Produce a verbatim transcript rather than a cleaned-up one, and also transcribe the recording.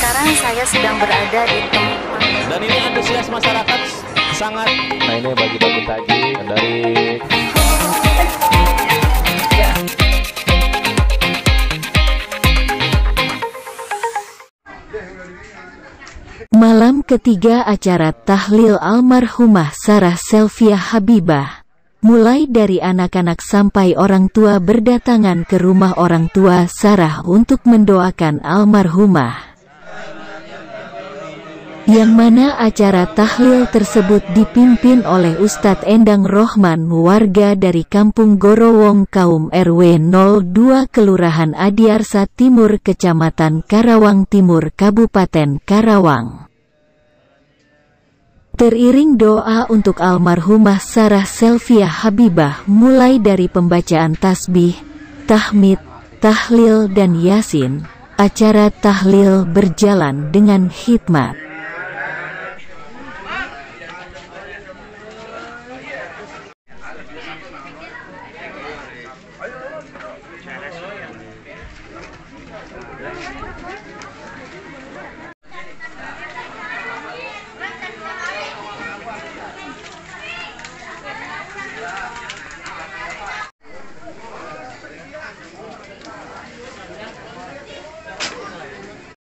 sekarang saya sedang berada di tempat. Dan ini antusias masyarakat sangat. Nah ini bagi-bagi takjil dari Malam ketiga acara tahlil almarhumah Sarah Selvia Habibah. Mulai dari anak-anak sampai orang tua berdatangan ke rumah orang tua Sarah untuk mendoakan almarhumah. Yang mana acara tahlil tersebut dipimpin oleh Ustadz Endang Rohman, warga dari Kampung Gorowong Kaum R W nol dua Kelurahan Adiarsa Timur Kecamatan Karawang Timur Kabupaten Karawang. Teriring doa untuk almarhumah Sarah Selvia Habibah mulai dari pembacaan tasbih, tahmid, tahlil dan yasin, acara tahlil berjalan dengan hikmat.